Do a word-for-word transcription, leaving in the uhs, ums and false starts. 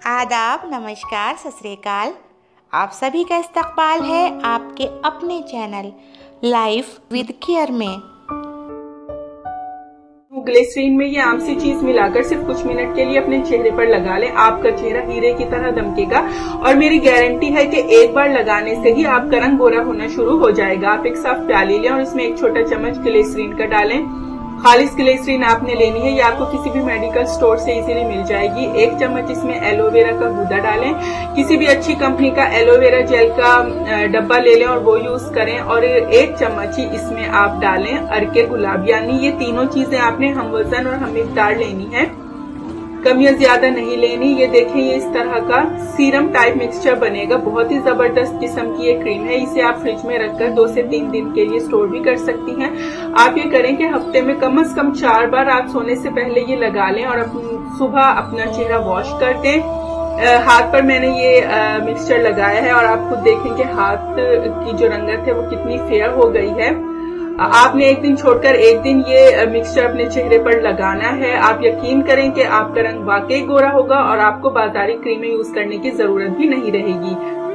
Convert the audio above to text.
आदाब, नमस्कार, सत श्री अकाल। आप सभी का इस्तकबाल है आपके अपने चैनल लाइफ विद केयर में। ग्लिसरीन में ये आम सी चीज मिलाकर सिर्फ कुछ मिनट के लिए अपने चेहरे पर लगा लें। आपका चेहरा हीरे की तरह दमकेगा और मेरी गारंटी है कि एक बार लगाने से ही आपका रंग गोरा होना शुरू हो जाएगा। आप एक साफ प्याली लें और इसमें एक छोटा चम्मच ग्लिसरीन का डालें। खालिस ग्लिसरीन आपने लेनी है, ये आपको किसी भी मेडिकल स्टोर से इजीली मिल जाएगी। एक चम्मच इसमें एलोवेरा का गूदा डालें। किसी भी अच्छी कंपनी का एलोवेरा जेल का डब्बा ले लें और वो यूज करें। और एक चम्मच ही इसमें आप डालें अर्के गुलाब, यानी ये तीनों चीजें आपने हम वजन और हम मिकदार लेनी है, कम या ज्यादा नहीं लेनी। ये देखें, ये इस तरह का सीरम टाइप मिक्सचर बनेगा। बहुत ही जबरदस्त किस्म की ये क्रीम है। इसे आप फ्रिज में रखकर दो से तीन दिन के लिए स्टोर भी कर सकती हैं। आप ये करें कि हफ्ते में कम से कम चार बार रात सोने से पहले ये लगा लें और सुबह अपना चेहरा वॉश कर दें। हाथ पर मैंने ये मिक्सचर लगाया है और आप खुद देखें कि हाथ की जो रंगत है वो कितनी फेयर हो गई है। आपने एक दिन छोड़कर एक दिन ये मिक्सचर अपने चेहरे पर लगाना है। आप यकीन करें कि आपका रंग वाकई गोरा होगा और आपको बाजारी क्रीमें यूज करने की जरूरत भी नहीं रहेगी।